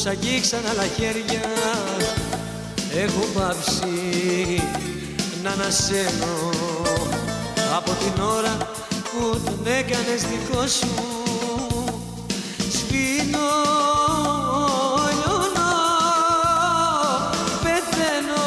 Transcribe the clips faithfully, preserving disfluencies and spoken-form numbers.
σ' αγγίξαν άλλα χέρια, έχω πάψει να ανασένω από την ώρα που τον έκανες δικό σου. Σβήνω, λιώνω, πεθαίνω.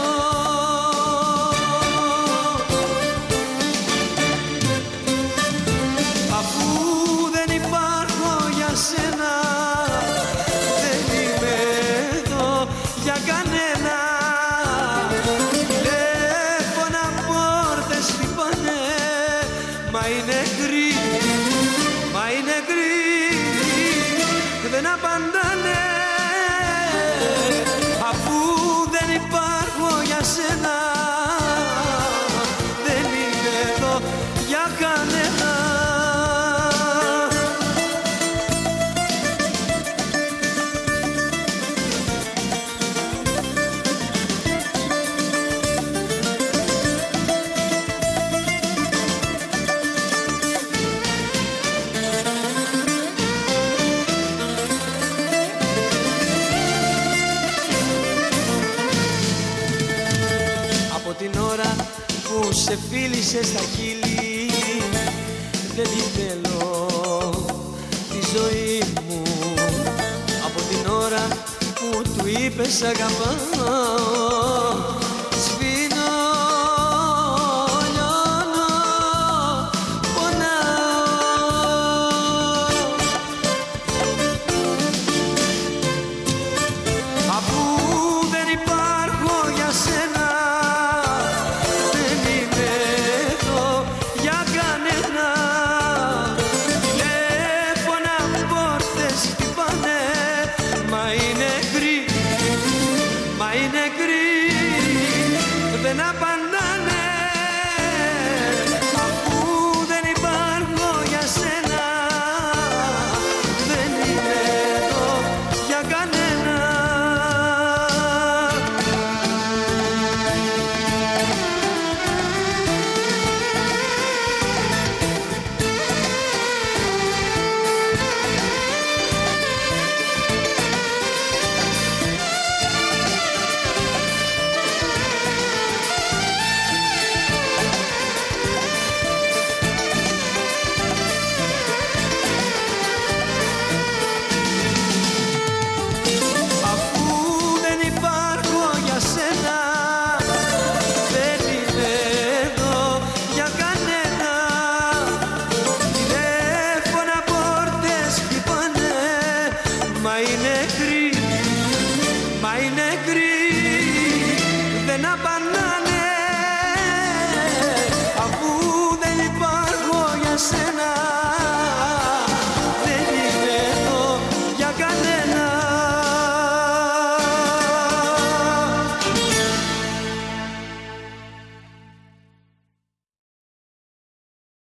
Αφού δεν υπάρχω για σένα, δεν είμαι εδώ για κανένα. Τηλέφωνα, πόρτες χτυπάνε, μα είναι γκρι, μα είναι γκρι, δεν απαντάνε. Αφού δεν υπάρχω για σένα, δεν είμαι εδώ για κανένα. Από την ώρα που σε φίλησε στα χείλη, δεν τη θέλω τη ζωή μου. Από την ώρα που του είπες αγαπάω, σβήνω, λιώνω, πονάω. Αφού δεν υπάρχω για σένα, μα είναι γκρι, δεν απαντάνε. Αφού δεν υπάρχω για σένα, δεν είμαι εδώ για κανένα. Ma in negri, ma in negri